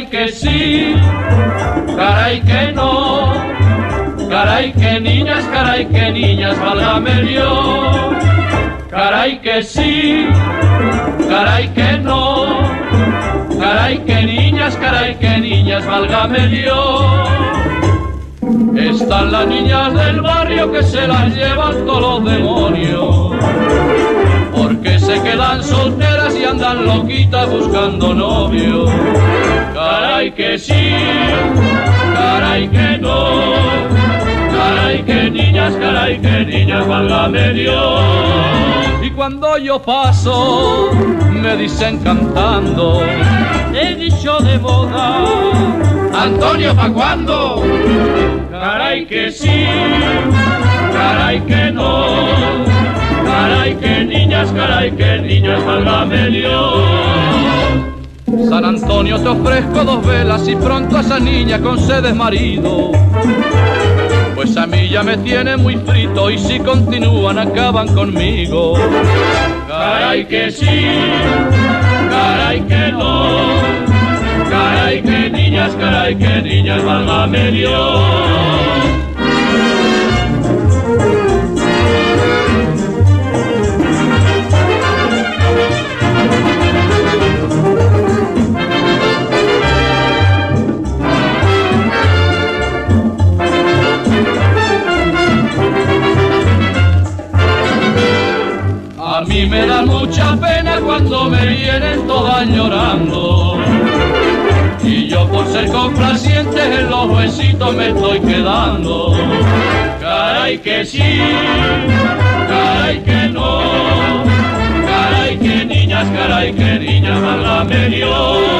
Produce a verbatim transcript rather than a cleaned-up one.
caray que sí, caray que no, caray que niñas, caray que niñas, válgame Dios. Caray que sí, caray que no, caray que niñas, caray que niñas, válgame Dios. Están las niñas del barrio que se las llevan todos los demonios, porque se quedan solteras y andan loquitas buscando novio. Caray que sí, caray que no, caray que niñas, caray que niñas, válgame Dios. Y cuando yo paso, me dicen cantando, he dicho de moda, Antonio, ¿pa' cuándo? Caray que sí, caray que no, caray que niñas, caray que niñas, válgame Dios. San Antonio, te ofrezco dos velas y pronto a esa niña concedes marido, pues a mí ya me tiene muy frito y si continúan acaban conmigo. Caray que sí, caray que no, caray que niñas, caray que niñas, válgame Dios. A mí me da mucha pena cuando me vienen todas llorando, y yo por ser complaciente en los huesitos me estoy quedando. Caray que sí, caray que no, caray que niñas, caray que niñas, válgame Dios.